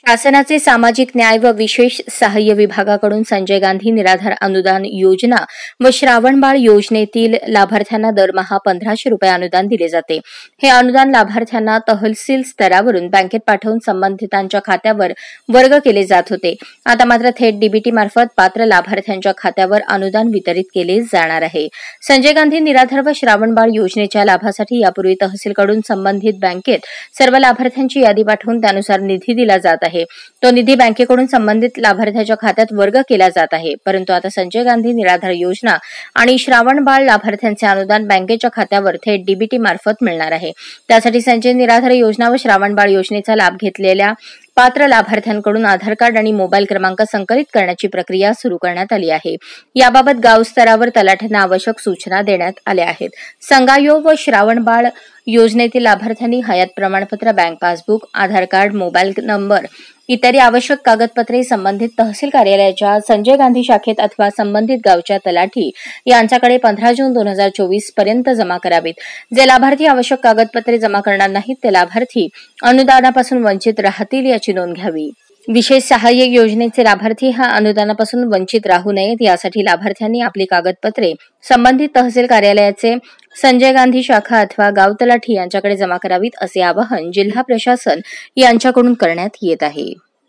शासनाचे सामाजिक न्याय व विशेष सहाय्य विभागाकडून संजय गांधी निराधार अनुदान योजना व श्रावणबाळ योजनेतील लाभार्थ्यांना दरमहा 1500 रुपये अनुदान दिले जाते। हे अनुदान लाभार्थ्यांना तहसील स्तरावरून बँकेत पाठवून संबंधितांच्या खात्यावर वर्ग केले जात होते। आता मात्र थेट डीबीटी मार्फत पात्र लाभार्थ्यांच्या खात्यावर अनुदान वितरित केले जाणार आहे। संजय गांधी निराधार व श्रावणबाळ योजनेच्या लाभासाठी यापूर्वी तहसीलकडून संबंधित बँकेत सर्व लाभार्थ्यांची यादी पाठवून त्यानुसार निधी दिला जात आहे। तो निधी बँकेकडून संबंधित लाभार्थ्याच्या खात्यात वर्ग केला जात आहे। परंतु आता संजय गांधी निराधार योजना आणि श्रावणबाळ लाभार्थ्यांचे अनुदान बँकेच्या खात्यावर थेट डीबीटी मार्फत मिळणार आहे। त्यासाठी संजय निराधार योजना व श्रावणबाळ योजनेचा लाभ घेतलेल्या पात्र लाभार्थ्यांकडून आधार कार्ड आणि मोबाईल क्रमांक संकलित करण्याची प्रक्रिया सुरू करण्यात आली आहे। याबाबत गाव स्तरावर तलाठ्यांना आवश्यक सूचना देण्यात आल्या आहेत। संगायो व श्रावणबाळ योजनेतील लाभार्थ्यांनी हयात प्रमाणपत्र, bank passbook, Aadhaar card, mobile number इत्यादी आवश्यक कागदपत्रे संबंधित तहसील कार्यालयाच्या संजय गांधी शाखेत अथवा संबंधित गावच्या तलाठी यांच्याकडे 15 जून 2024 पर्यंत जमा करावीत। जे लाभार्थी आवश्यक कागदपत्रे जमा करणार नाहीत ते लाभार्थी अनुदानापासून वंचित राहतील याची नोंद घ्यावी। विशेष सहाय्य योजनेचे लाभार्थी हा अनुदानापासून वंचित राहू नयेत यासाठी लाभार्थ्यांनी आपली कागदपत्रे संबंधित तहसील कार्यालयाचे संजय गांधी शाखा अथवा गाव तलाठी यांच्याकडे जमा करावीत असे आवाहन जिल्हा प्रशासन यांच्याकडून करण्यात येत आहे।